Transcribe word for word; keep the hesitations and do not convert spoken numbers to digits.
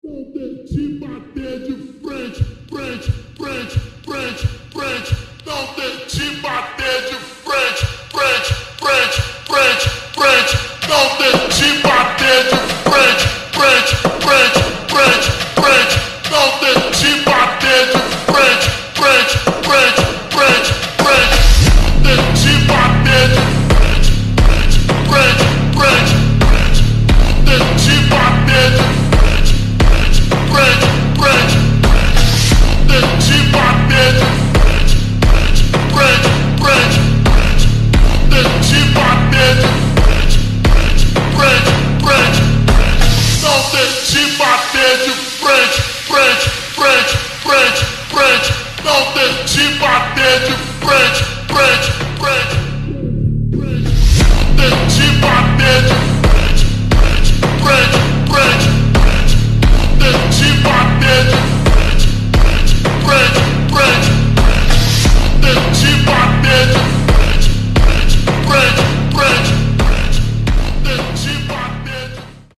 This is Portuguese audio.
Não tente bater de frente, frente, frente, frente, frente. Não tente bater de frente, frente, frente, frente, frente. Não tente bater de frente, frente, frente, frente, frente. Não tente bater de frente, frente, frente, frente, frente. Não tente bater de frente, frente, frente, frente, frente. Não tente bater de frente, frente, frente, frente, frente. Não tente bater de frente, frente, frente, frente, frente. Não tente bater de frente, frente, frente, frente, frente. Não tente bater de frente, frente, frente, frente, frente. Não tente bater de frente,